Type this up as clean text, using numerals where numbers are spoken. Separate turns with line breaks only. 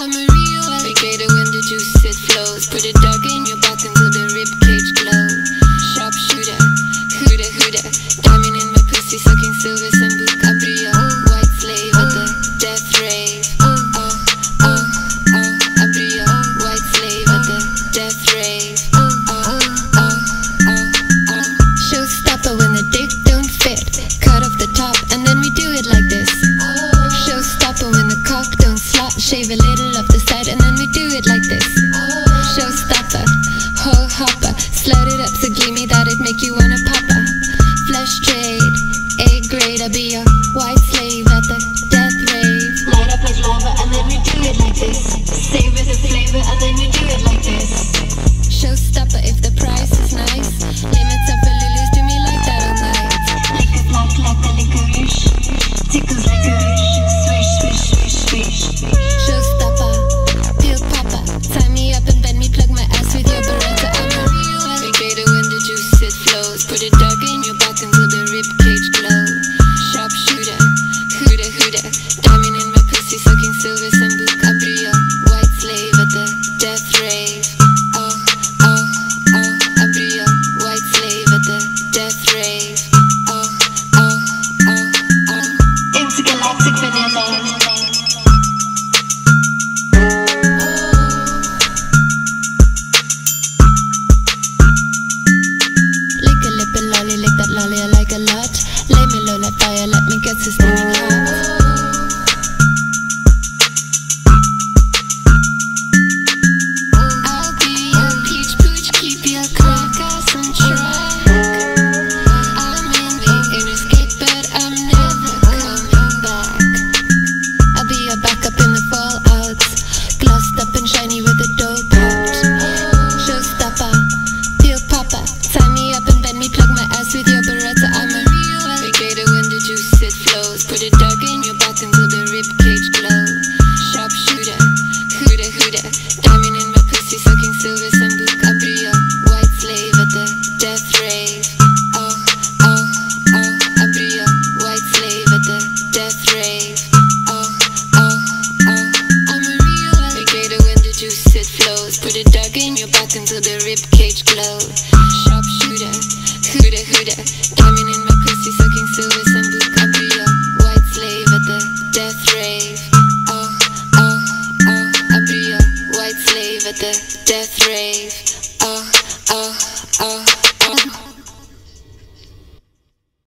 I'm a real alligator when the juice it flows. Put it dark in your back until the ribcage glow. Sharpshooter, hooter, hooter. Diamond in my pussy, sucking silver Sambu Cabrio. White slave at the death rave. Abrio. White slave at the death rave. Showstopper when the dick don't fit. Cut off the top and then we do it like this. Showstopper when the cock don't slot. Shave a little off the side and then we do it like this. Showstopper, ho hopper, slut it up.